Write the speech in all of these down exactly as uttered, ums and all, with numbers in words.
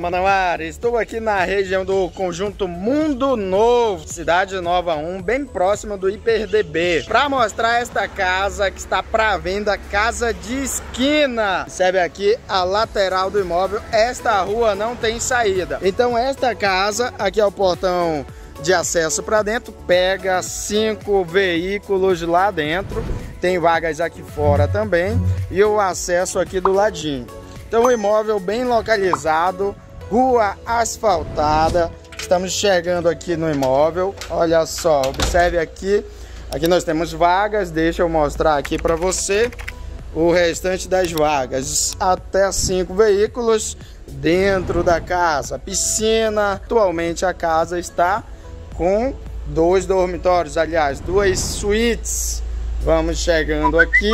Manauara, estou aqui na região do Conjunto Mundo Novo, Cidade Nova um, bem próximo do HiperDB, para mostrar esta casa que está para venda, casa de esquina. Observe aqui a lateral do imóvel, esta rua não tem saída. Então esta casa, aqui é o portão de acesso para dentro, pega cinco veículos lá dentro, tem vagas aqui fora também e o acesso aqui do ladinho. Então o imóvel bem localizado, rua asfaltada, estamos chegando aqui no imóvel, olha só, observe aqui, aqui nós temos vagas, deixa eu mostrar aqui para você o restante das vagas, até cinco veículos dentro da casa, piscina. Atualmente a casa está com dois dormitórios, aliás, duas suítes. Vamos chegando aqui.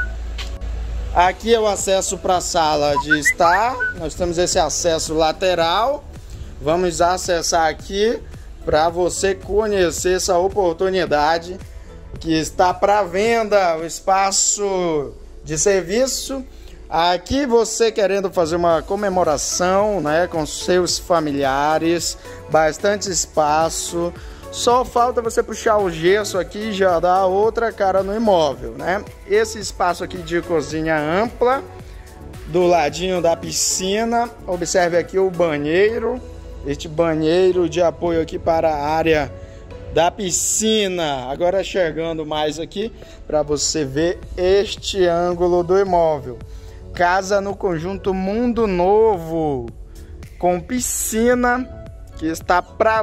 Aqui é o acesso para a sala de estar. Nós temos esse acesso lateral. Vamos acessar aqui para você conhecer essa oportunidade que está para venda, o espaço de serviço. Aqui você querendo fazer uma comemoração, né, com seus familiares, bastante espaço. Só falta você puxar o gesso aqui e já dar outra cara no imóvel, né? Esse espaço aqui de cozinha ampla, do ladinho da piscina. Observe aqui o banheiro, este banheiro de apoio aqui para a área da piscina. Agora chegando mais aqui para você ver este ângulo do imóvel. Casa no Conjunto Mundo Novo, com piscina, que está para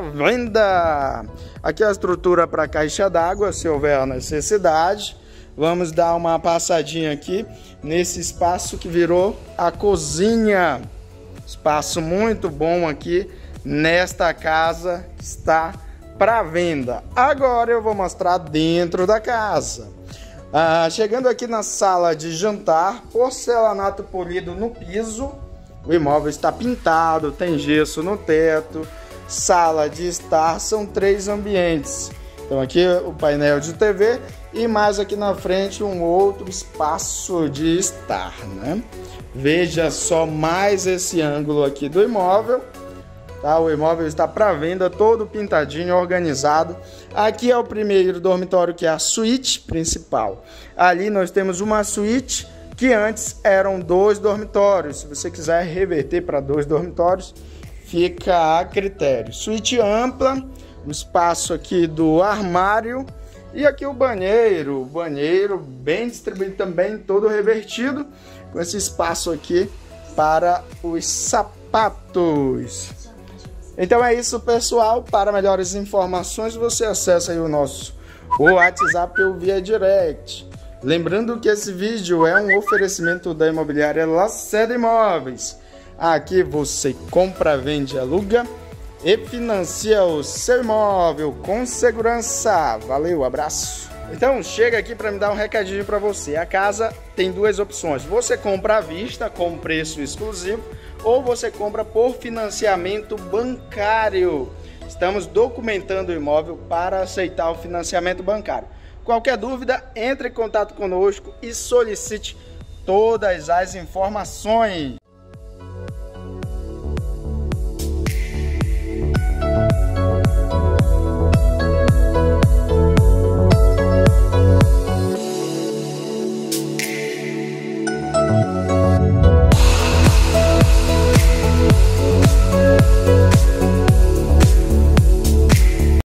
venda. Aqui a estrutura para caixa d'água, se houver necessidade. Vamos dar uma passadinha aqui nesse espaço que virou a cozinha. Espaço muito bom aqui nesta casa, está para venda. Agora eu vou mostrar dentro da casa. Ah, chegando aqui na sala de jantar, porcelanato polido no piso. O imóvel está pintado, tem gesso no teto, sala de estar, são três ambientes. Então aqui o painel de T V e mais aqui na frente um outro espaço de estar, né? Veja só mais esse ângulo aqui do imóvel. Tá? O imóvel está para venda, todo pintadinho, organizado. Aqui é o primeiro dormitório, que é a suíte principal. Ali nós temos uma suíte que antes eram dois dormitórios. Se você quiser reverter para dois dormitórios, fica a critério. Suíte ampla, o espaço aqui do armário e aqui o banheiro. O banheiro bem distribuído também, todo revertido, com esse espaço aqui para os sapatos. Então é isso, pessoal. Para melhores informações, você acessa aí o nosso WhatsApp ou via direct. Lembrando que esse vídeo é um oferecimento da imobiliária Lacerda Imóveis. Aqui você compra, vende, aluga e financia o seu imóvel com segurança. Valeu, abraço. Então chega aqui para me dar um recadinho para você. A casa tem duas opções. Você compra à vista com preço exclusivo ou você compra por financiamento bancário. Estamos documentando o imóvel para aceitar o financiamento bancário. Qualquer dúvida, entre em contato conosco e solicite todas as informações.